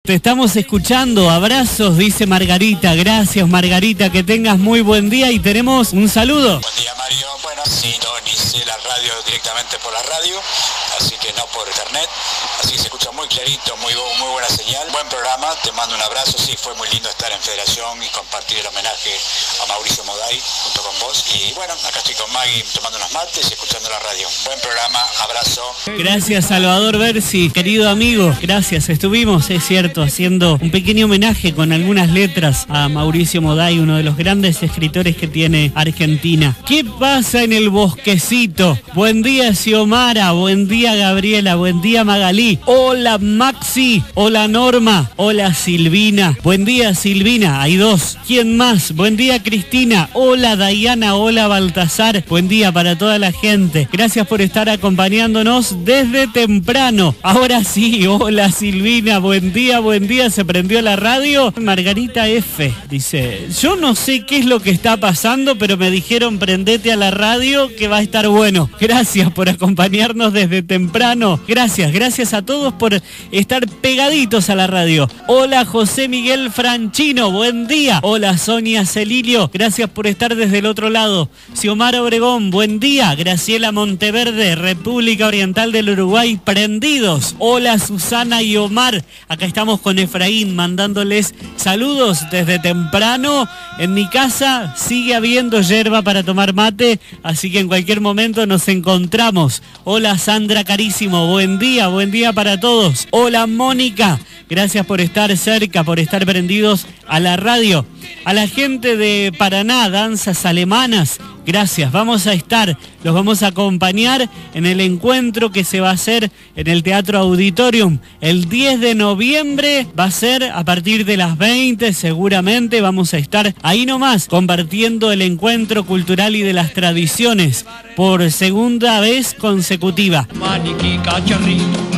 Te estamos escuchando, abrazos, dice Margarita. Gracias, Margarita, que tengas muy buen día y tenemos un saludo. Buen día, Mario. Bueno, sintonicé la radio directamente por la radio, así que no por internet, así que se escucha muy clarito, muy buena señal. Buen programa, te mando un abrazo. Sí, fue muy lindo estar en Federación y compartir el homenaje a Mauricio Moday junto con vos. Y bueno, acá estoy con Maggie tomando unos mates y escuchando la radio. Buen programa, abrazo. Gracias, Salvador Bersi, querido amigo. Gracias, estuvimos, es cierto, haciendo un pequeño homenaje con algunas letras a Mauricio Moday, uno de los grandes escritores que tiene Argentina. ¿Qué pasa en el bosquecito? Buen día, Xiomara, buen día, Gabriela, buen día, Magalí. Hola, Maxi, hola, Norma, hola, Silvina. Buen día, Silvina, hay dos. ¿Quién más? Buen día, Cristina. Hola, Dayana, hola, Baltasar. Buen día para toda la gente. Gracias por estar acompañándonos desde temprano. Ahora sí, hola, Silvina, buen día, se prendió la radio. Margarita F. dice, yo no sé qué es lo que está pasando, pero me dijeron prendete a la radio que va a estar bueno. Gracias por acompañarnos desde temprano. Gracias a todos por estar pegaditos a la radio. Hola, José Miguel Franchino, buen día. Hola, Sonia Celilio, gracias por estar desde el otro lado. Xiomara Obregón, buen día. Graciela Monteverde, República Oriental del Uruguay, prendidos. Hola, Susana y Omar, acá estamos con Efraín mandándoles saludos desde temprano. En mi casa sigue habiendo yerba para tomar mate, así que en cualquier momento nos encontramos. Hola, Sandra Carísimo, buen día para todos. Hola, Mónica, gracias por estar cerca, por estar prendidos a la radio. A la gente de Paraná, Danzas Alemanas, gracias. Los vamos a acompañar en el encuentro que se va a hacer en el Teatro Auditorium. El 10 de noviembre va a ser a partir de las 20, seguramente vamos a estar ahí nomás, compartiendo el encuentro cultural y de las tradiciones por segunda vez consecutiva. Maniquí, cacharrito.